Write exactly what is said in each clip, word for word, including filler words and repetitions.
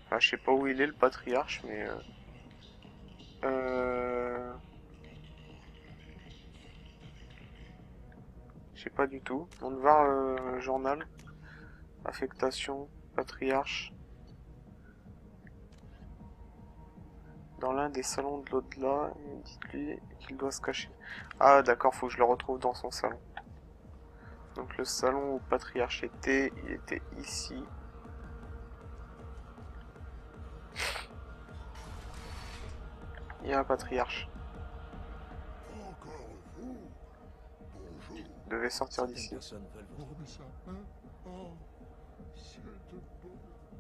Enfin, je sais pas où il est le patriarche, mais... Euh... euh... Je sais pas du tout. On va voir euh, journal. Affectation. Patriarche. Dans l'un des salons de l'au-delà, dites-lui qu'il doit se cacher. Ah d'accord, faut que je le retrouve dans son salon. Donc le salon où Patriarche était, il était ici. Il y a un Patriarche. Encore vous? Bonjour. Il devait sortir d'ici. Personnes veulent votre... Oh, mais ça, hein? Oh, c'est de beau.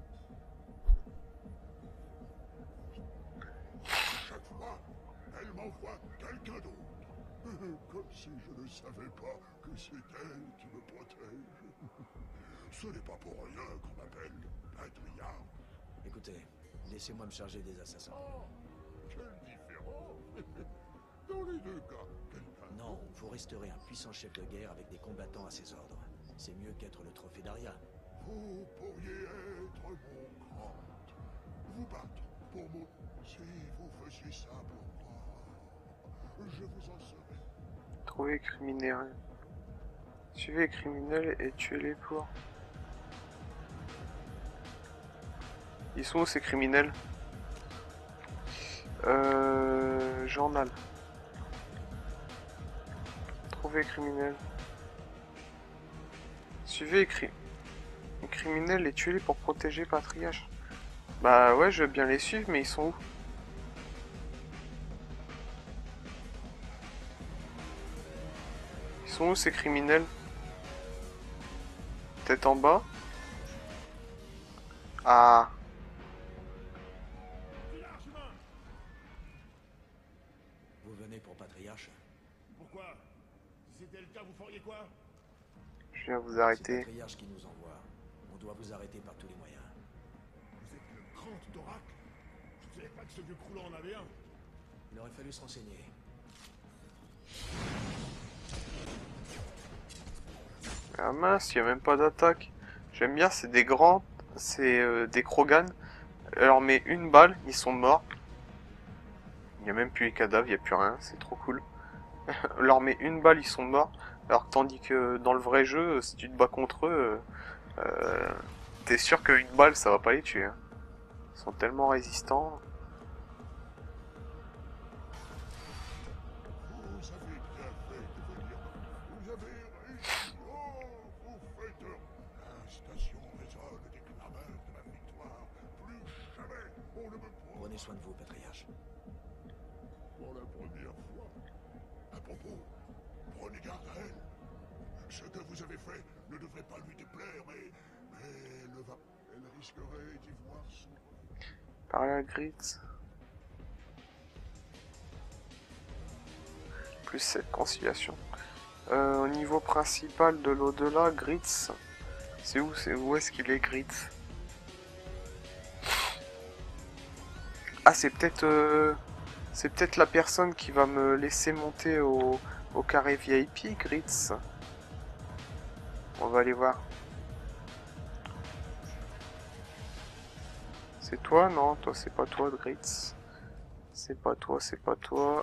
Chaque fois, elle m'envoie quelqu'un d'autre. Comme si je ne savais pas que c'est elle qui me protège. Ce n'est pas pour rien qu'on m'appelle Patriarche. Écoutez, laissez-moi me charger des assassins. Oh, quelle différence. Dans les deux cas, quelqu'un... Non, vous resterez un puissant chef de guerre avec des combattants à ses ordres. C'est mieux qu'être le trophée d'Aria. Vous pourriez être mon grand. Vous battre pour mon... Si vous faisiez ça pour moi, je vous en serais. Trouver criminel. Suivez les criminels et tuez-les pour... Ils sont où ces criminels? Euh... Journal. Trouver les criminels. Suivez les, cri... les criminels et tuez-les pour protéger Patriarche. Bah ouais, je veux bien les suivre, mais ils sont où? Ils sont où ces criminels? Peut-être en bas? Ah. Vous venez pour Patriarche? Pourquoi? Si c'était le cas, vous feriez quoi? Je viens vous C'est arrêter. Patriarche qui nous envoie. On doit vous arrêter par tous les moyens. Vous êtes le grand d'Oracle? Je ne savais pas que ce vieux croulant en avait un. Il aurait fallu se renseigner. Ah mince, il n'y a même pas d'attaque. J'aime bien, c'est des grands, c'est euh, des Krogan. Elle leur met une balle, ils sont morts. Il n'y a même plus les cadavres, il n'y a plus rien, c'est trop cool. Elle leur met une balle, ils sont morts. Alors que tandis que dans le vrai jeu, si tu te bats contre eux, euh, t'es sûr qu'une balle, ça va pas les tuer. Hein. Ils sont tellement résistants. Vous avez bien fait de venir. Vous avez réussi. Oh, vous faites... La station résonne des clameurs de ma victoire. Plus jamais on ne me prend. Prenez soin de vous, Patriarche. Pour la première fois. À propos, prenez garde à elle. Ce que vous avez fait ne devrait pas lui déplaire, mais... Mais elle va... Elle risquerait d'y voir son... Par la grite. Plus sept conciliation. Euh, au niveau principal de l'au-delà, Grits. C'est où, c'est où est-ce qu'il est, Grits? Ah, c'est peut-être euh, c'est peut-être la personne qui va me laisser monter au, au carré V I P, Grits. On va aller voir. C'est toi? Non, toi c'est pas toi, Grits. C'est pas toi, c'est pas toi.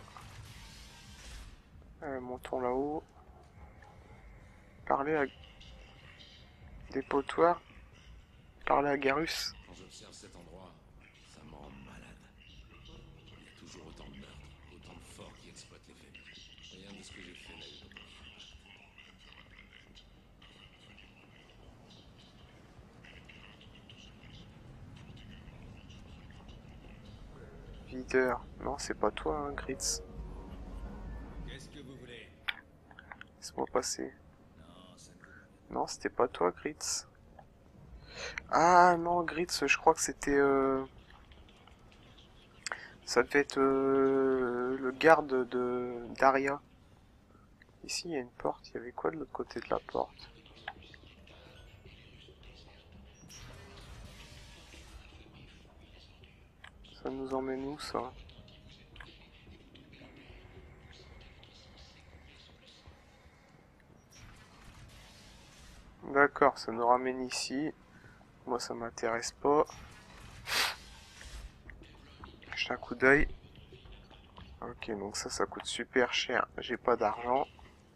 Euh, montons là-haut. Parler à... Dépotoir. Parler à Garus. Quand j'observe cet endroit, ça me rend malade. Il y a toujours autant de meurtres, autant de forts qui exploitent les faibles. Rien de ce que j'ai fait n'a eu de bon. Videur. Non, c'est pas toi, hein, Grits. Qu'est-ce que vous voulez? Laisse-moi passer. Non, ça ne... Non, c'était pas toi, Grits. Ah non, Grits, je crois que c'était... Euh... Ça devait être euh, le garde de d'Aria. Ici, il y a une porte. Il y avait quoi de l'autre côté de la porte? Ça nous emmène où, ça? D'accord, ça nous ramène ici. Moi, ça m'intéresse pas. Jette un coup d'œil. Ok, donc ça, ça coûte super cher. J'ai pas d'argent.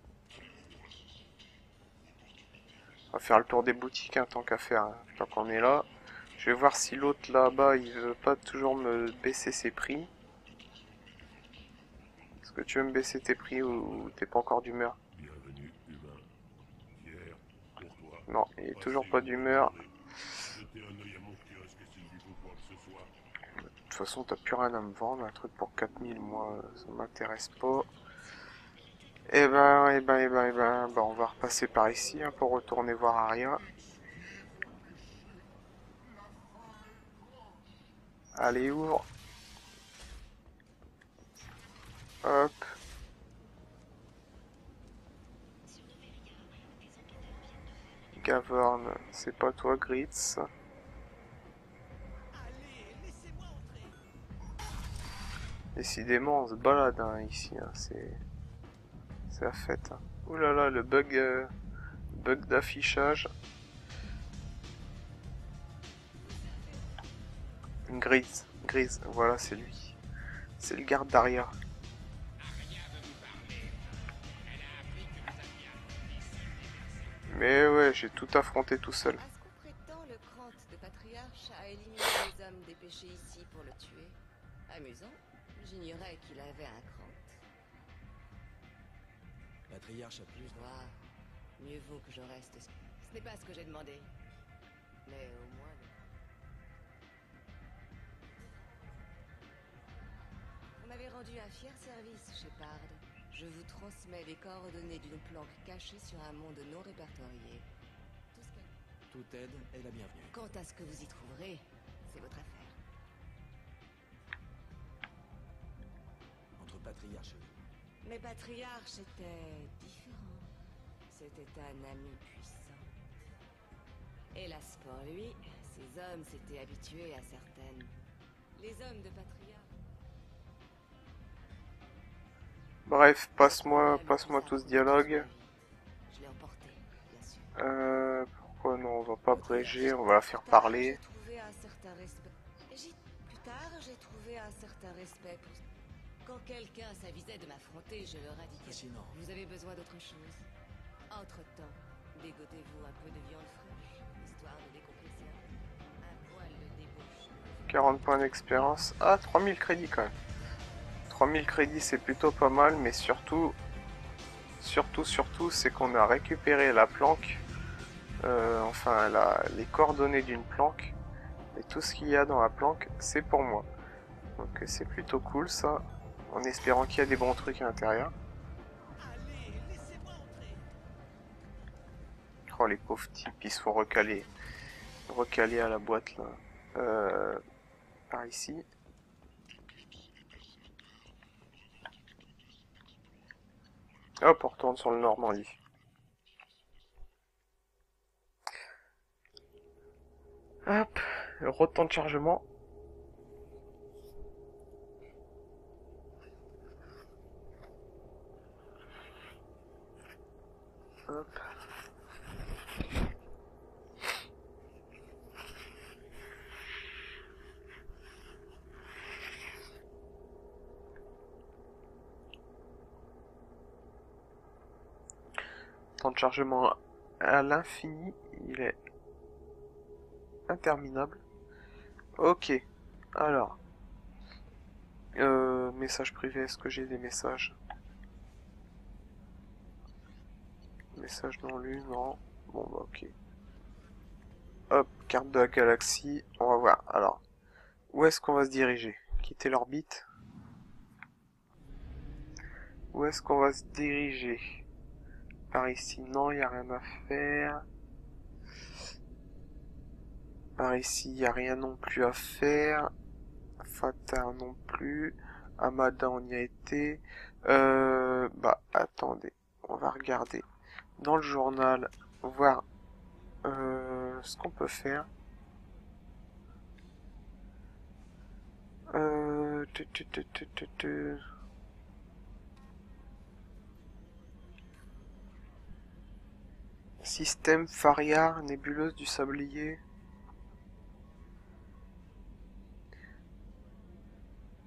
On va faire le tour des boutiques, hein, tant qu'à faire, hein, tant qu'on est là. Je vais voir si l'autre là-bas, il veut pas toujours me baisser ses prix. Est-ce que tu veux me baisser tes prix ou t'es pas encore d'humeur? Bienvenue, humain. Pierre, pour toi. Non, il est toujours pas d'humeur. Jetez un œil à mon kiosque s'il lui faut quoi que ce soit. De toute façon, t'as plus rien à me vendre. Un truc pour quatre mille, moi, ça m'intéresse pas. Eh ben, eh ben, eh ben, eh ben, ben, on va repasser par ici hein, pour retourner voir Aria. Allez, ouvre. Hop. Gavorn, c'est pas toi, Gritz. Décidément, on se balade hein, ici. Hein, c'est c'est la fête. Hein. Ouh là là, le bug, euh, bug d'affichage. Gritz, Gritz, voilà, c'est lui. C'est le garde d'Aria. Mais ouais, j'ai tout affronté tout seul. À ce qu'on prétend, le Krant de Patriarche a éliminé les hommes dépêchés ici pour le tuer. Amusant, j'ignorais qu'il avait un Krant. Patriarche a plus... Toi, mieux vaut que je reste... Ce n'est pas ce que j'ai demandé. Mais au moins... Vous m'avez rendu un fier service, Shepard. Je vous transmets les coordonnées d'une planque cachée sur un monde non répertorié. Tout ce que... Toute aide est la bienvenue. Quant à ce que vous y trouverez, c'est votre affaire. Entre Patriarche et vous. Mais Patriarche était différent. C'était un ami puissant. Hélas pour lui, ces hommes s'étaient habitués à certaines... Les hommes de Patriarche... Bref, passe-moi passe-moi tout ce dialogue. Je l'ai emporté, bien sûr. Euh, pourquoi non, on va pas abréger, on va la faire parler. J'ai trouvé un certain respect. J'ai- Plus tard, j'ai trouvé un certain respect pour... Quand quelqu'un s'avisait de m'affronter, je leur indiquais... Fascinant. Vous avez besoin d'autre chose. Entre-temps, dégotez-vous un peu de viande fraîche, histoire de décompresser un peu. Un poil de débauche. quarante points d'expérience. Ah, trois mille crédits quand même. trois mille crédits, c'est plutôt pas mal, mais surtout, surtout, surtout, c'est qu'on a récupéré la planque, euh, enfin, la, les coordonnées d'une planque, et tout ce qu'il y a dans la planque, c'est pour moi. Donc c'est plutôt cool ça, en espérant qu'il y a des bons trucs à l'intérieur. Oh, les pauvres types, ils se font recaler, recaler à la boîte là. Euh, par ici. Hop, on retourne sur le Normandie. Hop, retemps de chargement. Hop. Temps de chargement à l'infini, il est interminable. Ok, alors. Euh, message privé, est-ce que j'ai des messages? Message non lu, non. Bon bah ok. Hop, carte de la galaxie, on va voir. Alors, où est-ce qu'on va se diriger? Quitter l'orbite? Où est-ce qu'on va se diriger? Par ici, non, il n'y a rien à faire. Par ici, il n'y a rien non plus à faire. Fatar non plus. Amada, on y a été. Euh, bah, attendez. On va regarder dans le journal, voir euh, ce qu'on peut faire. Euh, tu, tu, tu, tu, tu, tu. Système Fariar, nébuleuse du sablier.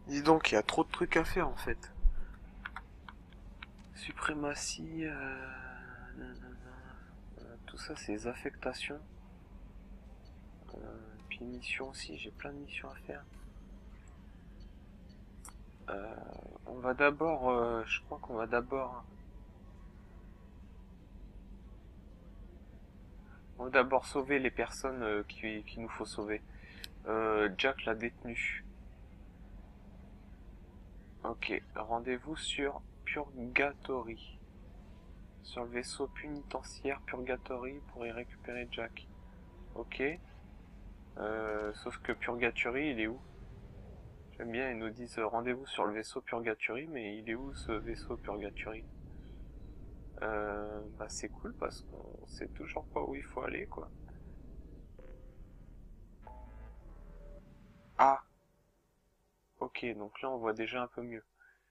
Dis donc, il y a trop de trucs à faire en fait. Suprématie, euh... tout ça c'est les affectations. Euh, puis missions aussi, j'ai plein de missions à faire. Euh, on va d'abord, euh, je crois qu'on va d'abord, on va d'abord sauver les personnes euh, qui qu'il nous faut sauver. Euh, Jack l'a détenu. Ok, rendez-vous sur Purgatory. Sur le vaisseau pénitentiaire Purgatory pour y récupérer Jack. Ok. Euh, sauf que Purgatory, il est où? J'aime bien, ils nous disent euh, rendez-vous sur le vaisseau Purgatory, mais il est où ce vaisseau Purgatory? euh, Bah c'est cool parce qu'on sait toujours pas où il faut aller, quoi. Ah! Ok, donc là on voit déjà un peu mieux.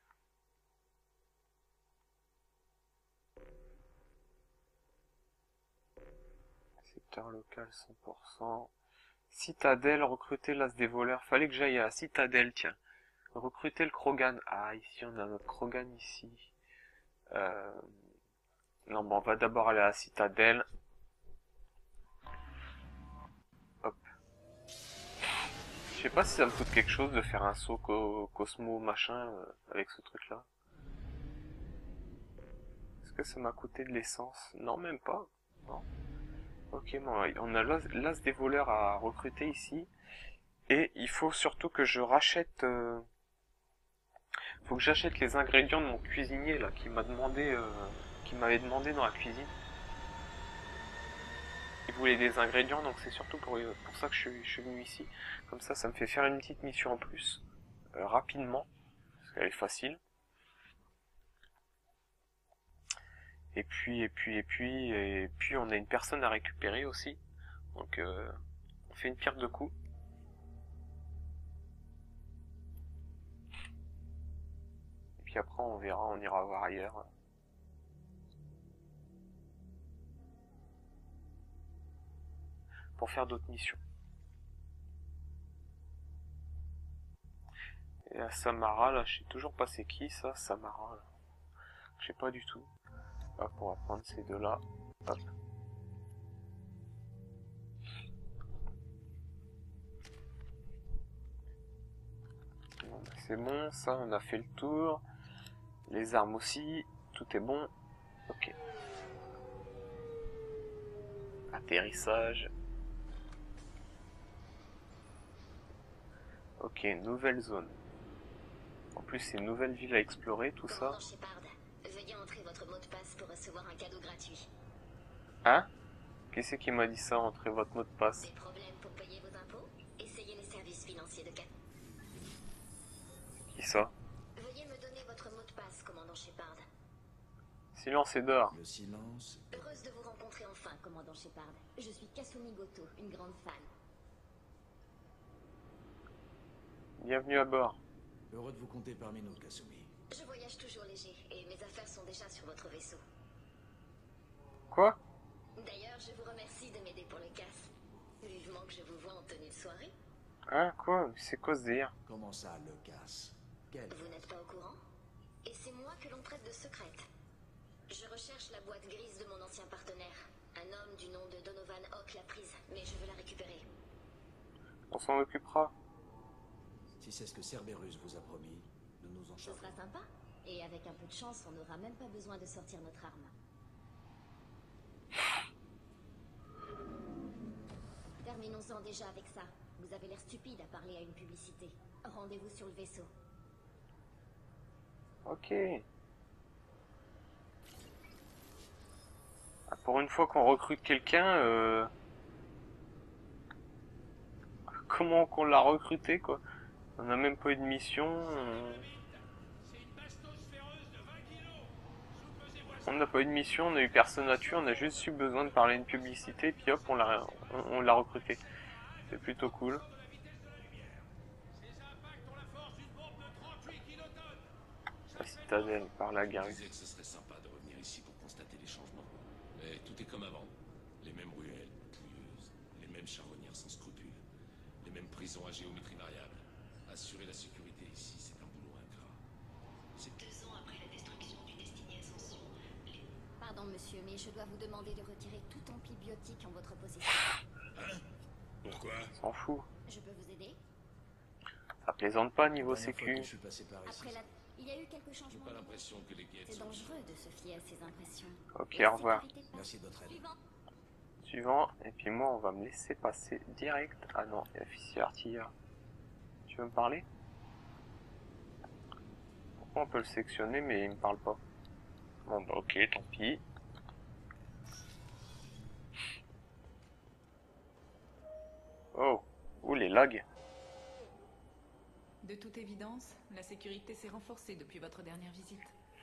Secteur local cent pour cent. Citadelle, recruter l'as des voleurs. Fallait que j'aille à la Citadelle, tiens. Recruter le Krogan. Ah, ici on a notre Krogan ici. Euh... Non, bon, on va d'abord aller à la Citadelle. Hop. Je sais pas si ça me coûte quelque chose de faire un saut co Cosmo machin euh, avec ce truc là. Est-ce que ça m'a coûté de l'essence? Non, même pas. Non. Ok, bon, on a l'as des voleurs à recruter ici. Et il faut surtout que je rachète... Euh... Faut que j'achète les ingrédients de mon cuisinier là, qui m'a demandé... Euh... qui m'avait demandé dans la cuisine. Il voulait des ingrédients, donc c'est surtout pour, pour ça que je suis, je suis venu ici. Comme ça, ça me fait faire une petite mission en plus. Euh, rapidement. Parce qu'elle est facile. Et puis, et puis, et puis, et puis, on a une personne à récupérer aussi. Donc, euh, on fait une pierre de coups. Et puis après, on verra, on ira voir ailleurs. Pour faire d'autres missions. Et à Samara, là, je sais toujours pas c'est qui ça, Samara, là. Je sais pas du tout. Hop, on va prendre ces deux-là. Hop. Bon, bah, c'est bon, ça, on a fait le tour. Les armes aussi, tout est bon. Ok. Atterrissage. Ok, nouvelle zone. En plus, c'est une nouvelle ville à explorer, tout ça. Commandant Shepard, veuillez entrer votre mot de passe pour recevoir un cadeau gratuit. Hein? Qui c'est qui m'a dit ça, entrez votre mot de passe? Des problèmes pour payer vos impôts? Essayez les services financiers de Cap. Qui ça? Veuillez me donner votre mot de passe, commandant Shepard. Silence et dehors. Le silence. Heureuse de vous rencontrer enfin, commandant Shepard. Je suis Kasumi Goto, une grande fan. Bienvenue à bord. Heureux de vous compter parmi nous, Kasumi. Je voyage toujours léger et mes affaires sont déjà sur votre vaisseau. Quoi? D'ailleurs, je vous remercie de m'aider pour le casse. Vivement que je vous vois en tenue de soirée. Hein, quoi? C'est quoi ce délire? Comment ça, le casse? Quel? Vous n'êtes pas au courant? Et c'est moi que l'on traite de secrète. Je recherche la boîte grise de mon ancien partenaire. Un homme du nom de Donovan Hawk l'a prise, mais je veux la récupérer. On s'en occupera. Si c'est ce que Cerberus vous a promis, nous nous en Ce chargerons. sera sympa. Et avec un peu de chance, on n'aura même pas besoin de sortir notre arme. Terminons-en déjà avec ça. Vous avez l'air stupide à parler à une publicité. Rendez-vous sur le vaisseau. Ok. Ah, pour une fois qu'on recrute quelqu'un, euh... comment qu'on l'a recruté, quoi? On n'a même pas eu de mission. On on n'a pas eu de mission, on a eu personne à tuer, on a juste eu besoin de parler une publicité, puis hop, on l'a on, on l'a recruté. C'est plutôt cool. La citadelle, par la Je gare. disais que ce serait sympa de revenir ici pour constater les changements. Mais tout est comme avant. Les mêmes ruelles pouilleuses, les mêmes charognards sans scrupules, les mêmes prisons à géométrie variable. Assurer la sécurité ici, c'est un boulot ingrat. C'est Deux ans après la destruction du Destiny Ascension, les... Pardon, monsieur, mais je dois vous demander de retirer tout antibiotique en votre possession. Hein? Pourquoi? S'en fout. Je peux vous aider? Ça plaisante pas La niveau dernière fois que sécu. je suis passé par ici. Après la... Il y a eu quelques J'ai changements. pas l'impression que les guettes C'est sont... dangereux de se fier à ses impressions. Ok, La au revoir. sécurité passe. Merci de votre aide. Suivant. Suivant, et puis moi on va me laisser passer direct. Ah non, il y a officier artilleur. Tu veux me parler? Pourquoi on peut le sectionner mais il me parle pas? Bon bah ok, tant pis. Oh, ouh les lags. De toute évidence, la sécurité s'est renforcée depuis votre dernière visite.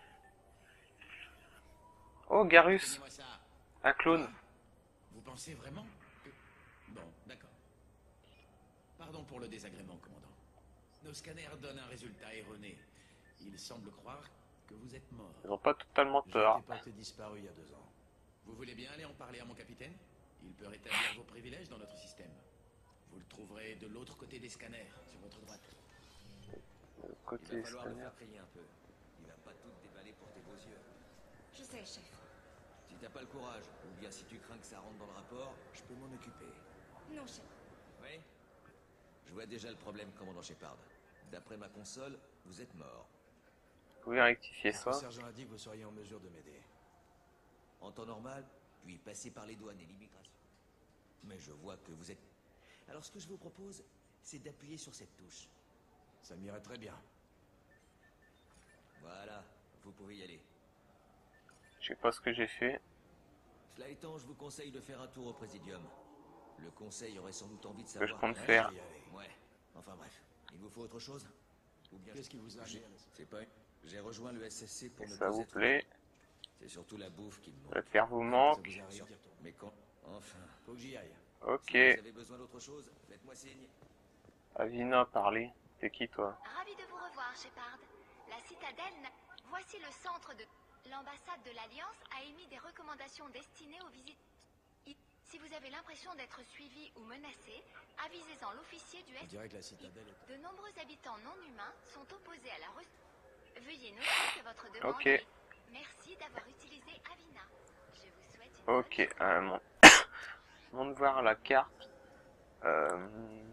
Oh Garus, Donnez-moi ça. un clone. Vous pensez vraiment que... Bon, d'accord. Pardon pour le désagrément, commandant. Nos scanners donnent un résultat erroné. Il semble croire que vous êtes mort. Ils ont pas totalement J'ai tort. été porté disparu il y a deux ans. Vous voulez bien aller en parler à mon capitaine? Il peut rétablir vos privilèges dans notre système. Vous le trouverez de l'autre côté des scanners, sur votre droite. Le côté scanner. payer un peu. Il va pas tout déballer pour tes beaux yeux. Je sais, chef. Si t'as pas le courage, ou bien si tu crains que ça rentre dans le rapport, je peux m'en occuper. Non, chef. Oui? Je vois déjà le problème, commandant Shepard. D'après ma console, vous êtes mort. Vous pouvez rectifier Le ça. sergent a dit que vous seriez en mesure de m'aider. En temps normal, puis passer par les douanes et l'immigration. Mais je vois que vous êtes... Alors ce que je vous propose, c'est d'appuyer sur cette touche. Ça m'irait très bien. Voilà, vous pouvez y aller. Je sais pas ce que j'ai fait. Cela étant, je vous conseille de faire un tour au Présidium. Le conseil aurait sans doute envie de Ce que je savoir... compte Ouais, faire. je vais y aller. Ouais, enfin bref. Il vous faut autre chose? Ou bien... Qu'est-ce qui vous a J'ai- amené à la- C'est pas... J'ai rejoint le S S C pour Si ne ça plus vous être... plaît, C'est surtout la bouffe qui me le manque. terre vous Ça manque. vous arrive d'y retourner. Mais quand... Enfin... Faut que j'y aille. Ok, Si vous avez besoin d'autre chose, faites-moi signe. Avina, parlez. T'es qui toi? Ravi de vous revoir, Shepard. La citadelle... n'a- Voici le centre de... L'ambassade de l'Alliance a émis des recommandations destinées aux visites... I- Si vous avez l'impression d'être suivi ou menacé, avisez-en l'officier du On S. dirait que la citadelle est... De nombreux habitants non humains sont opposés à la re... Veuillez noter que votre demande... Ok. est- Merci d'avoir utilisé Avina. Je vous souhaite une Ok, bonne journée. euh, mon... mon de voir la carte. Euh...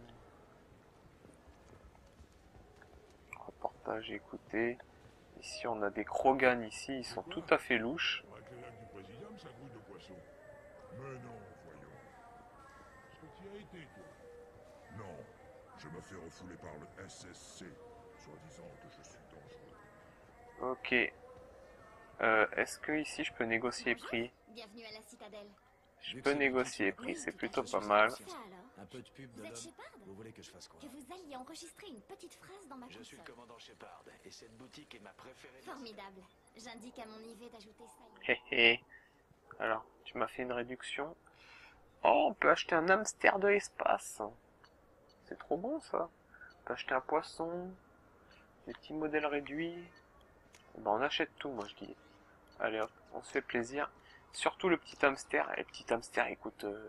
Reportage écouté. Ici on a des Krogan ici, ils sont tout à fait louches. Avec le lac du Présidium, ça grouille de poissons. Mais non, voyons. Est-ce que tu y as été, toi? Non. Je me fais refouler par le S S C, soi-disant que je suis dangereux. Ok. Euh, Est-ce que ici je peux négocier Bonjour. prix? Bienvenue à la citadelle. Je Vu que peux c'est négocier boutique, prix, Oui, c'est tout à plutôt fait, pas je mal. sais. Ça alors? Un peu de pub de Vous êtes l'homme. Shepard? Vous voulez que je fasse quoi? Que vous alliez enregistrer une petite phrase dans ma Je suis le console. commandant Shepard, et cette boutique est ma préférée. Formidable. J'indique à mon I V d'ajouter ça. Hé hé. Alors, tu m'as fait une réduction. Oh, on peut acheter un hamster de l'espace. C'est trop bon ça. On peut acheter un poisson. Des petits modèles réduits. Ben, on achète tout, moi je dis. Allez hop, on se fait plaisir. Surtout le petit hamster. Et le petit hamster, il coûte... euh,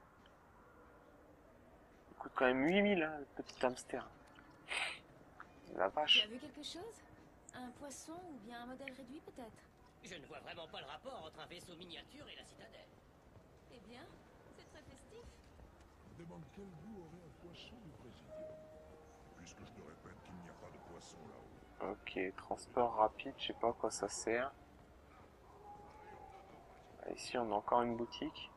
Il coûte quand même huit mille, hein, le petit hamster. La Tu vache. as vu quelque chose? Un poisson ou bien un modèle réduit peut-être? Je ne vois vraiment pas le rapport entre un vaisseau miniature et la citadelle. Eh bien, c'est très festif. Je me demande quel goût aurait un poisson du Présidium. Puisque je te répète qu'il n'y a pas de poisson là-haut. Ok, transport rapide, je sais pas à quoi ça sert. Ici, on a encore une boutique.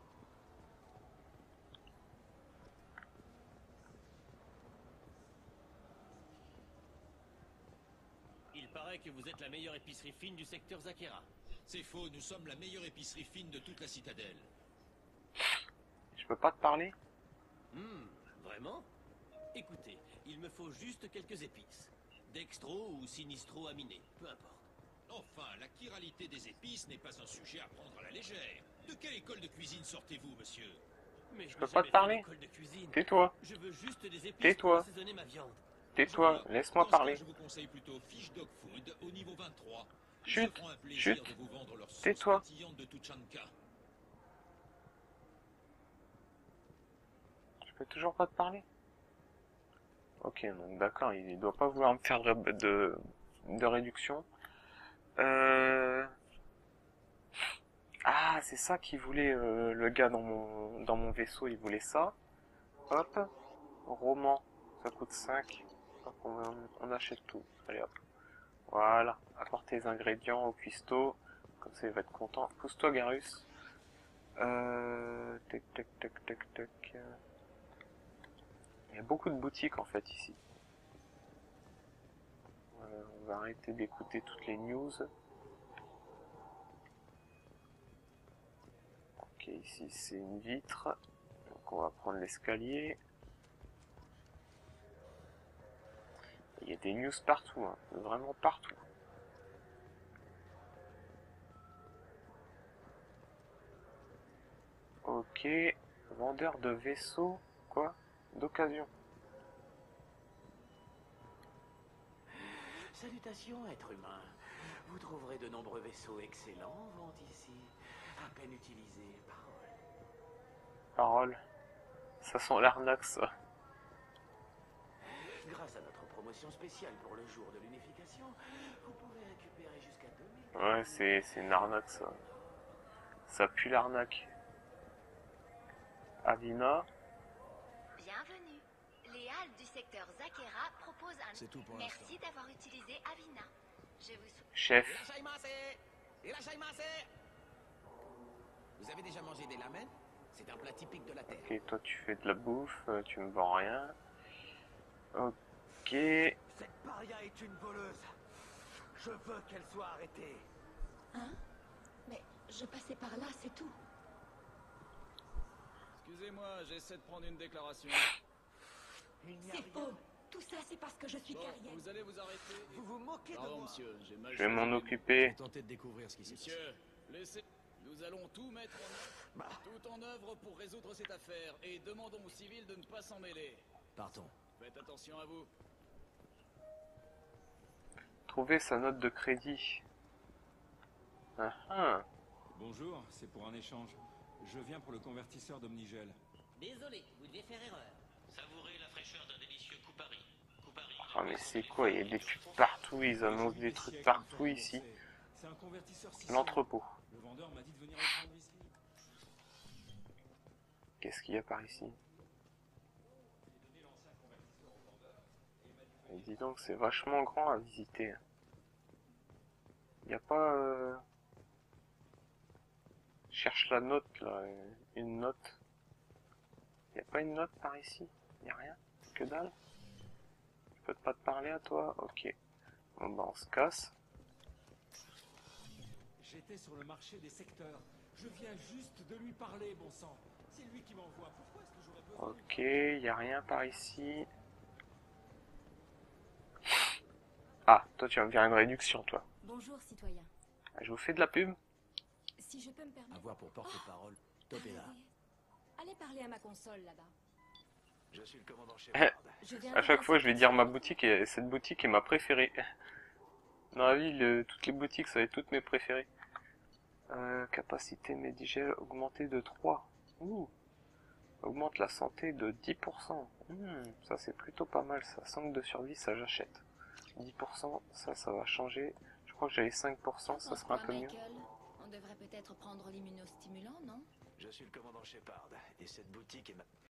Il paraît que vous êtes la meilleure épicerie fine du secteur Zakera. C'est faux, nous sommes la meilleure épicerie fine de toute la citadelle. Je peux pas te parler? Hmm, vraiment? Écoutez, il me faut juste quelques épices. Dextro ou sinistro aminé, peu importe. Enfin, la chiralité des épices n'est pas un sujet à prendre à la légère. De quelle école de cuisine sortez-vous, monsieur? Mais je peux n'ai pas jamais te parler. fait d'école de cuisine. Tais-toi, Je veux juste des épices Tais-toi. pour assaisonner ma viande. tais-toi, laisse-moi Dans ce cas, parler. je vous conseille plutôt Fish Dog Food au niveau vingt-trois. Ils Chut, se feront un plaisir chut. de vous vendre leur sauce Tais-toi. pétillante de Tuchanka. Je peux toujours pas te parler. Ok, donc d'accord, il doit pas vouloir me faire de, de, de réduction. Euh... Ah, c'est ça qu'il voulait, euh, le gars dans mon, dans mon vaisseau, il voulait ça. Hop, roman, ça coûte cinq. Hop, on, on achète tout. Allez hop. Voilà, apportez les ingrédients au cuistot. Comme ça, il va être content. Pousse-toi, Garus. Euh... Tac, tac, tac, tac, tac. Il y a beaucoup de boutiques, en fait, ici. Euh, on va arrêter d'écouter toutes les news. Ok, ici, c'est une vitre. Donc, on va prendre l'escalier. Il y a des news partout, hein. Vraiment partout. Ok, vendeur de vaisseaux, quoi? D'occasion. Salutations, être humain. Vous trouverez de nombreux vaisseaux excellents en vente ici, à peine utilisés. Parole. Parole. Ça sent l'arnaque, ça. Grâce à notre promotion spéciale pour le jour de l'unification, vous pouvez récupérer jusqu'à deux mille. Ouais, c'est c'est une arnaque, ça. Ça pue l'arnaque. Avina. Bienvenue. Les halles du secteur Zakera proposent un... C'est tout pour Merci d'avoir utilisé Avina. Je vous souhaite... Chef. Vous avez déjà mangé des lamelles? C'est un plat typique de la Terre. Ok, toi tu fais de la bouffe, euh, tu me vends rien. Ok. Cette paria est une voleuse. Je veux qu'elle soit arrêtée. Hein? Mais je passais par là, c'est tout. Excusez-moi, j'essaie de prendre une déclaration. C'est faux. Tout ça, c'est parce que je suis Bon, Carienne. vous allez vous arrêter. et- Vous vous moquez de Pardon, moi. monsieur, j'ai mal Je vais choisi m'en mes mots. occuper. Tenter de découvrir ce qui s'est passé. Monsieur, laissez... Nous allons tout mettre en œuvre, Bah. tout en œuvre pour résoudre cette affaire et demandons aux civils de ne pas s'en mêler. Partons. Faites attention à vous. Trouver sa note de crédit. Ah ah. Bonjour, c'est pour un échange. Je viens pour le convertisseur d'Omnigel. Désolé, vous devez faire erreur. Savourez la fraîcheur d'un délicieux Coupari. Coupari. Ah mais c'est quoi? Il y a des pubs partout, ils annoncent des trucs partout ici. C'est un convertisseur six cents. L'entrepôt. Le vendeur m'a dit de venir le prendre ici. Qu'est-ce qu'il y a par ici? Et dis donc, c'est vachement grand à visiter. Il n'y a pas... Euh... Cherche la note, là. Une note. Il n'y a pas une note par ici? Il n'y a rien? Que dalle? Je peux pas te parler à toi? Ok. Bon bah on se casse. J'étais sur le marché des secteurs. Je viens juste de lui parler, bon sang. C'est lui qui m'envoie. Pourquoi est-ce que j'aurais besoin Ok, il n'y a rien par ici. Ah, toi tu vas me faire une réduction, toi. Bonjour, citoyen. Je vous fais de la pub? Si je peux me permettre... Avoir pour porte-parole, Top est là. Allez parler à ma console, là-bas. Je suis le commandant Shepard. Je viens À chaque de- fois, je vais dire ma boutique et cette boutique est ma préférée. Dans la ville, euh, toutes les boutiques, ça va être toutes mes préférées. Euh, capacité médigel augmentée de trois. Ouh. Augmente la santé de dix pour cent. Hmm, ça c'est plutôt pas mal ça. cinq de survie, ça j'achète. dix pour cent, ça, ça va changer. Je crois que j'avais cinq pour cent, ça sera un peu mieux. Michael, on devrait peut-être prendre l'immunostimulant, non? Je suis le commandant Shepard, et cette boutique est ma...